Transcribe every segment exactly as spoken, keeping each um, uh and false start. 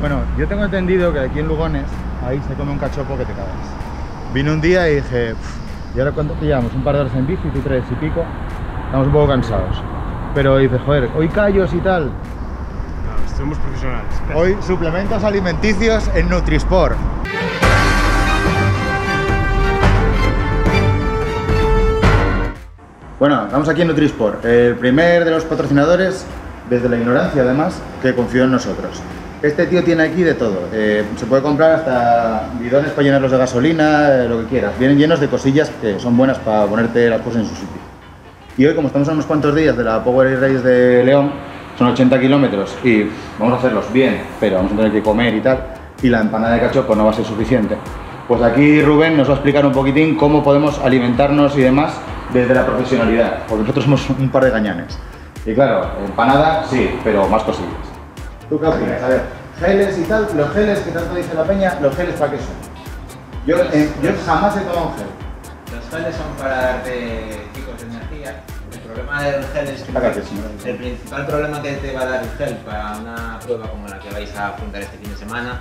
Bueno, yo tengo entendido que aquí en Lugones, ahí se come un cachopo que te cagas. Vine un día y dije, ¿y ahora cuánto te llevamos? Un par de horas en bici, tú tres y pico. Estamos un poco cansados. Pero dices, joder, hoy callos y tal. No, somos profesionales. Hoy suplementos alimenticios en Nutrisport. Bueno, estamos aquí en Nutrisport, el primer de los patrocinadores, desde la ignorancia además, que confió en nosotros. Este tío tiene aquí de todo, eh, se puede comprar hasta bidones para llenarlos de gasolina, eh, lo que quieras. Vienen llenos de cosillas que son buenas para ponerte las cosas en su sitio. Y hoy, como estamos a unos cuantos días de la Power Race de León, son ochenta kilómetros y vamos a hacerlos bien, pero vamos a tener que comer y tal, y la empanada de cachopo no va a ser suficiente. Pues aquí Rubén nos va a explicar un poquitín cómo podemos alimentarnos y demás desde la profesionalidad, porque nosotros somos un par de gañanes. Y claro, empanada sí, pero más cosillas. ¿Tú qué opinas? A ver, geles y tal, los geles que tanto dice la peña, ¿los geles para qué son? Yo, eh, yo jamás he tomado un gel. Los geles son para darte picos de energía. El problema del gel es que el principal problema que te va a dar el gel para una prueba como la que vais a afrontar este fin de semana,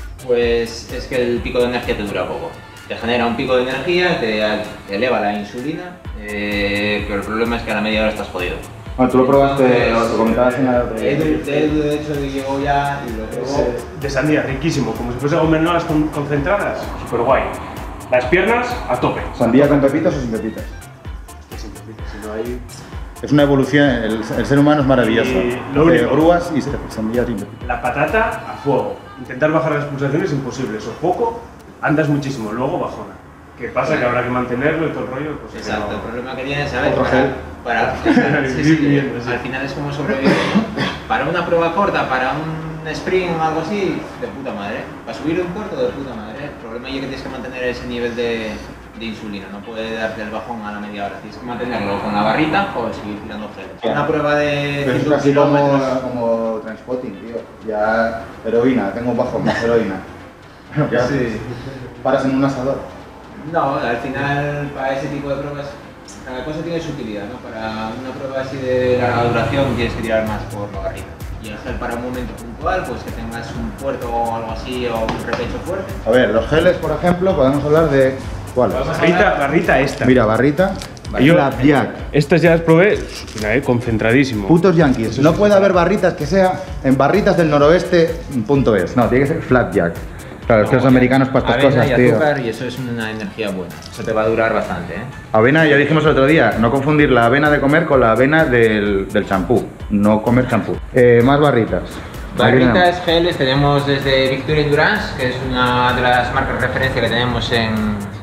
pues es que el pico de energía te dura poco. Te genera un pico de energía, te eleva la insulina, eh, pero el problema es que a la media hora estás jodido. Bueno, tú lo probaste, lo comentabas en la otra. Edu, Edu de hecho llegó ya y lo probó. De sandía, riquísimo, como si fuese mermeladas con, concentradas, súper guay. Las piernas a tope. ¿Sandía con pepitas o sin pepitas? Sin pepitas, si no hay... Es una evolución, el, el ser humano es maravilloso. Y lo de único, grúas y sandía sin pepitas. La patata a fuego. Intentar bajar las pulsaciones es imposible, eso poco, andas muchísimo, luego bajona. ¿Qué pasa? Que habrá que mantenerlo y todo el rollo. Pues exacto, no... el problema que tienes, ¿sabes? Otro Para, gel. para, sí, sí, sí. Al final es como sobrevivir, ¿no? Para una prueba corta, para un sprint o algo así, de puta madre. Para subir un corto, de puta madre. El problema es que tienes que mantener ese nivel de, de insulina, no puede darte el bajón a la media hora. Tienes que mantenerlo con la barrita o seguir tirando gel. Una prueba de Pero es así como, como Transpotting, tío. Ya, heroína, tengo un bajón más heroína. Ya sí. Paras en un asador. No, al final para ese tipo de pruebas cada cosa tiene su utilidad, ¿no? Para una prueba así de larga duración tienes que tirar más por la barriga. Y el gel para un momento puntual, pues que tengas un puerto o algo así o un repecho fuerte. A ver, los geles, por ejemplo, podemos hablar de... ¿Cuáles? Barrita, barrita esta. Mira, barrita, Yo, Flapjack. Estas ya las probé, mira, eh, concentradísimo. Putos yankees. No puede haber barritas que sea en barritas del noroeste punto es. No, tiene que ser Flapjack. Claro, es que los americanos para estas avena cosas, y tío. azúcar, y eso es una energía buena. Eso te va a durar bastante, ¿eh? Avena, ya dijimos el otro día, no confundir la avena de comer con la avena del del champú. No comer champú. Eh, más barritas. Barritas, geles, tenemos desde Victoria Endurance, que es una de las marcas de referencia que tenemos en,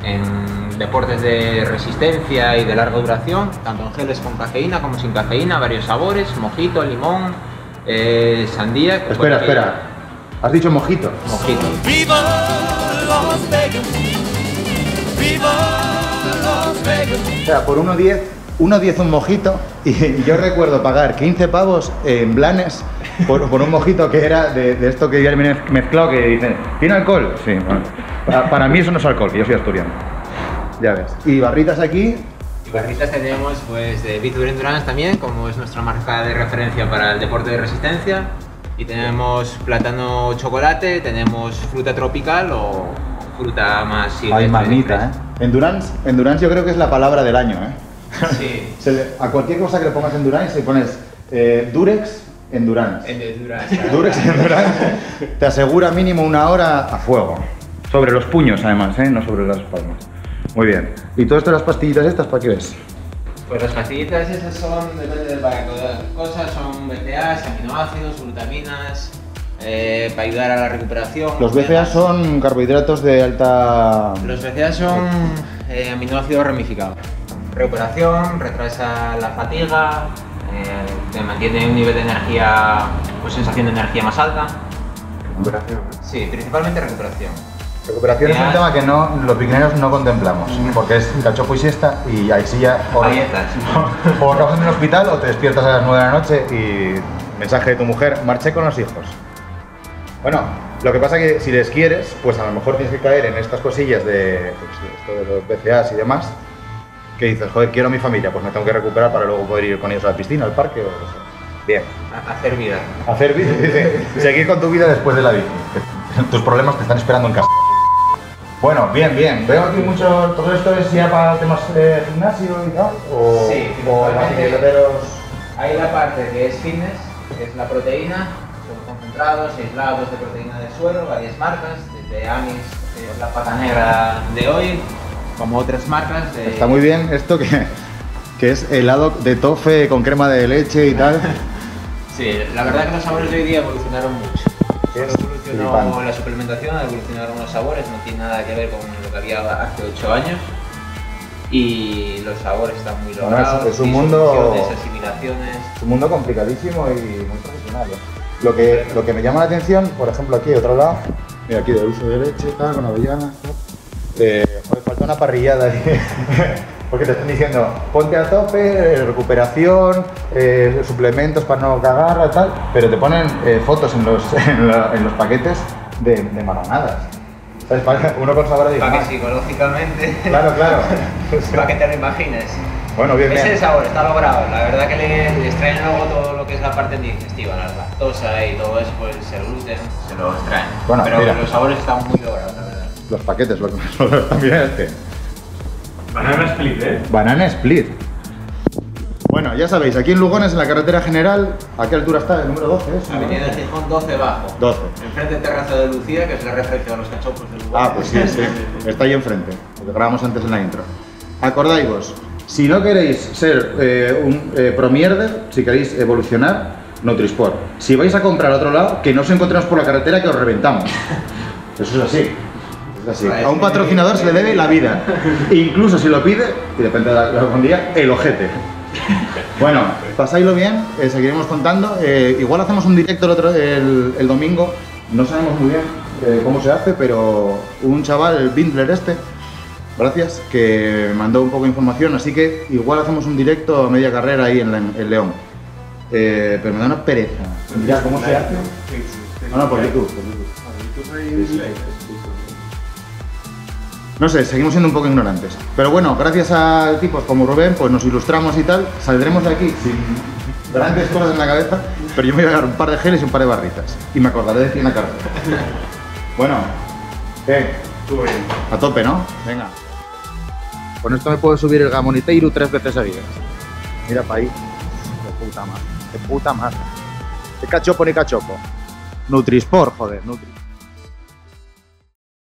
en deportes de resistencia y de larga duración, tanto en geles con cafeína como sin cafeína, varios sabores, mojito, limón, eh, sandía. Espera, espera. ¿Has dicho mojito? Mojito. ¡Viva Las Vegas! ¡Viva Las Vegas! O sea, por uno diez, uno diez un mojito, y yo recuerdo pagar quince pavos en Blanes por, por un mojito que era de, de esto que ya viene mezclado, que dicen, ¿tiene alcohol? Sí, bueno. Para, para mí eso no es alcohol, que yo soy asturiano. Ya ves. Y barritas aquí. Y barritas tenemos pues de Victoria Endurance también, como es nuestra marca de referencia para el deporte de resistencia. Y tenemos plátano chocolate, tenemos fruta tropical o fruta más silvestre. Ay, mamita, ¿eh? Endurance, Endurance yo creo que es la palabra del año, ¿eh? Sí. Se le, a cualquier cosa que le pongas Endurance, si pones eh, Durex, Endurance. En Endurance. Claro. Durex, Endurance, te asegura mínimo una hora a fuego. Sobre los puños, además, ¿eh? No sobre las palmas. Muy bien. ¿Y todo esto de las pastillitas estas, para qué ves? Pues las pastillitas esas son, depende de para qué cosas, son B C As, aminoácidos, glutaminas, eh, para ayudar a la recuperación. Los B C A son carbohidratos de alta... Los B C A son eh, aminoácidos ramificados. Recuperación, retrasa la fatiga, eh, te mantiene un nivel de energía, pues sensación de energía más alta. Recuperación. Sí, principalmente recuperación. Recuperación es un tema que no, los piquineros no contemplamos, porque es cachopo y siesta y ahí sí ya o, Ahí estás. o acabas en el hospital o te despiertas a las nueve de la noche y mensaje de tu mujer, marché con los hijos. Bueno, lo que pasa es que si les quieres, pues a lo mejor tienes que caer en estas cosillas de, pues, esto de los B C As y demás, que dices, joder, quiero a mi familia, pues me tengo que recuperar para luego poder ir con ellos a la piscina, al parque o lo que sea. Bien. A- hacer vida. Hacer bici, sí. Seguir con tu vida después de la bici. Tus problemas te están esperando en casa. Bueno, bien, bien. Veo aquí mucho... ¿Todo esto es ya para temas de gimnasio y tal? ¿O, Sí, o principalmente- verdaderos...? Hay la parte que es fitness, que es la proteína, son concentrados, aislados de proteína del suelo, varias marcas, desde Amis, que es la pata negra de hoy, como otras marcas de... Está muy bien esto que, que es helado de tofe con crema de leche y tal. Sí, la verdad que los sabores de hoy día evolucionaron mucho. Es Evolucionó flipante. la suplementación, evolucionaron los sabores, no tiene nada que ver con lo que había hace ocho años. Y los sabores están muy Bueno, logrados, es- es un mundo- disoluciones, asimilaciones. Es un mundo complicadísimo y muy profesional. ¿eh? Lo que, lo que me llama la atención, por ejemplo, aquí, otro lado, mira aquí, de uso de leche, tal, con avellanas, tal. Eh, joder, falta una parrillada ahí. Porque te están diciendo, ponte a tope, eh, recuperación, eh, suplementos para no cagar, tal, pero te ponen eh, fotos en los, en, la- en los paquetes de, de marronadas. ¿Sabes? Para- Uno con sabor de Para que psicológicamente, Claro, claro. para que te lo imagines. Bueno, bien, Ese bien. sabor está logrado, la verdad que le, le extraen luego todo lo que es la parte digestiva, la lactosa y todo eso, pues el gluten, se lo extraen. Bueno, pero mira. los sabores están muy logrados, la verdad. Los paquetes, lo que me suena también este. Banana split, ¿eh? Banana Split. Bueno, ya sabéis, aquí en Lugones, en la carretera general, ¿a qué altura está? El número doce, ¿es? Avenida de Gijón doce bajo. doce. Enfrente de Terraza de Lucía, que es la referencia de los cachopos del lugar. Ah, pues sí, sí. Está ahí enfrente, lo que grabamos antes en la intro. Acordaos, si no queréis ser eh, un eh, pro mierder, si queréis evolucionar, Nutrisport. Si vais a comprar a otro lado, que no os encontremos por la carretera que os reventamos. Eso es así. Es así. A un patrocinador se le debe la vida. Incluso si lo pide, y depende de la- de algún día, el ojete. Bueno, pasáislo bien, eh, seguiremos contando. Eh, igual hacemos un directo el, otro, el, el domingo, no sabemos muy bien eh, cómo se hace, pero un chaval, el Bindler este, gracias, que me mandó un poco de información, así que igual hacemos un directo a media carrera ahí en, la- en León. Eh, pero me da una pereza. Mira cómo se hace. No, no, por YouTube. Por YouTube. No sé, seguimos siendo un poco ignorantes. Pero bueno, gracias a tipos como Rubén, pues nos ilustramos y tal. Saldremos de aquí sin grandes cosas en la cabeza, pero yo me voy a dar un par de geles y un par de barritas. Y me acordaré de ti en la cárcel. Bueno, ¿qué? Estuvo bien. A tope, ¿no? Venga. Con esto me puedo subir el Gamoniteiru tres veces seguidas. Mira para ahí. De puta madre. De puta madre. De cachopo ni cachopo. Nutrisport, joder. Nutri.